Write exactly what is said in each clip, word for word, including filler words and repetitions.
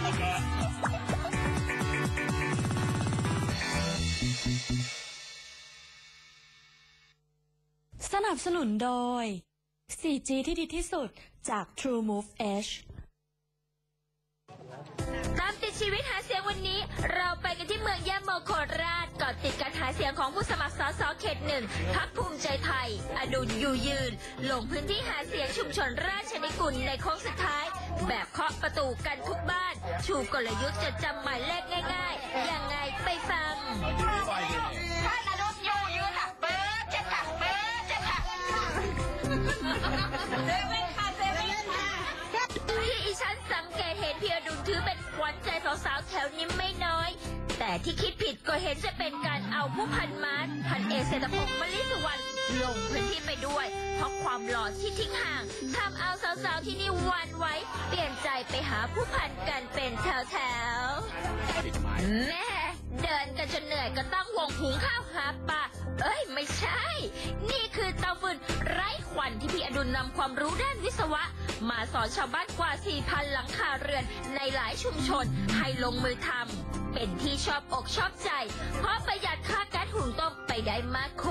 สนับสนุนโดย โฟร์จี ที่ดีที่สุดจาก True Move Edge ตามติดชีวิตหาเสียงวันนี้เราไปกันที่เมืองยะโมโคราชก่อติดการหาเสียงของผู้สมัครสสเขตหนึ่งพรรคภูมิใจไทยอดุลอยู่ยืนลงพื้นที่หาเสียงชุมชนราชนิกุลในโค้งสุดท้ายแบบเคาะประตูกันทุกบ้านชูกลยุทธ์จดจำหมายเลขง่ายๆยังไงไปฟังท่านอดุลอยู่ยืนค่ะเบอร์เจ็ดค่ะเบอร์เจ็ดค่ะเซเว่นค่ะเซเว่นค่ะที่อีฉันสังเกตเห็นพี่อดุลถือเป็นขวัญใจสาวๆแถวนี้ไม่น้อยแต่ที่คิดผิดก็เห็นจะเป็นการเอาผู้พันมาร์พันเอกเศรษฐพงศ์มลิสุวรรณลงพื้นที่ไปด้วยเพราะความหล่อที่ทิ้งห่างทำเอาสาวๆที่นี่หวั่นไหวเปลี่ยนใจไปหาผู้พันกันเป็นแถวๆแม่เดินกันจนเหนื่อยก็ต้องวงหุงข้าวหาปลาเอ้ยไม่ใช่นี่คือเตาฟืนไร้ควันที่พี่อดุลนำความรู้ด้านวิศวะมาสอนชาวบ้านกว่า สี่พัน หลังคาเรือนในหลายชุมชนให้ลงมือทำเป็นที่ชอบอกชอบใจเพราะประหยัดค่าแก๊สหุงต้มไปได้มากโข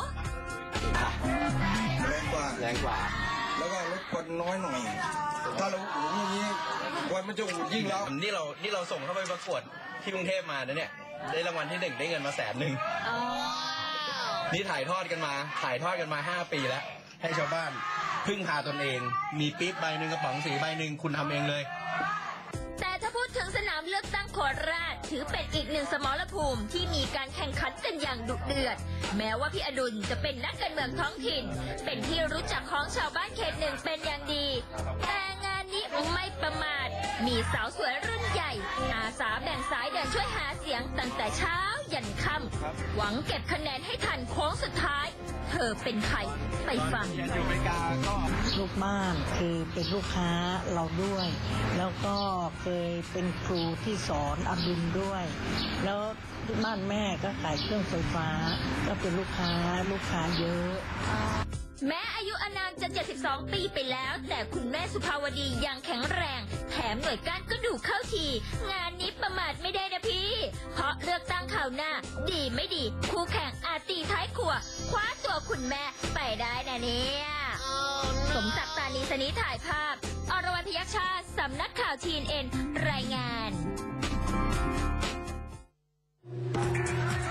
แรงกว่าแรงกว่าแล้วก็ลดควันน้อยหน่อยถ้าเราหุงอย่างนี้ควันมันจะอุ่นยิ่งแล้วนี่เรานี่เราส่งเข้าไปประกวดที่กรุงเทพมานะเนี่ยได้รางวัลที่หนึ่งได้เงินมาแสนหนึ่งนี่ถ่ายทอดกันมาถ่ายทอดกันมาห้าปีแล้วให้ชาวบ้านพึ่งพาตนเองมีปี๊บใบหนึ่งกระป๋องสีใบหนึ่งคุณทำเองเลยแต่ถ้าพูดถึงสนามเลือกตั้งโคราชถือเป็นอีกหนึ่งสมรภูมิที่มีการแข่งขันกันอย่างดุเดือดแม้ว่าพี่อดุลจะเป็นนักการเมืองท้องถิ่นเป็นที่รู้จักของชาวบ้านเขตหนึ่งเป็นอย่างดีแต่งานนี้ไม่ประมาทมีสาวสวยรุ่นใหญ่อาสาแบ่งสายเดินช่วยหาเสียงตั้งแต่เช้ายันค่ำหวังเก็บคะแนนให้ทันโค้งสุดท้ายเธอเป็นใครไปฟังลูกบ้านคือเป็นลูกค้าเราด้วยแล้วก็เคยเป็นครูที่สอนอดุลด้วยแล้วบ้านแม่ก็ขายเครื่องไฟฟ้าก็เป็นลูกค้าลูกค้าเยอะแม้อายุอานามจะเจ็ดสิบสองปีไปแล้วแต่คุณแม่สุภาวดียังแข็งแรงแถมหน่วยก้านก็ดูเข้าทีงานนี้ประมาทไม่ได้นะพี่เพราะเลือกตั้งข่าวหน้าดีไม่ดีคู่แข่งอาจตีท้ายครัวคว้าตัวคุณแม่ไปได้นะเนี่ยสมศักดิ์ตานีสนิถ่ายภาพอรวรรณพยัคฆ์ชาติสำนักข่าว ที เอ็น เอ็น รายงาน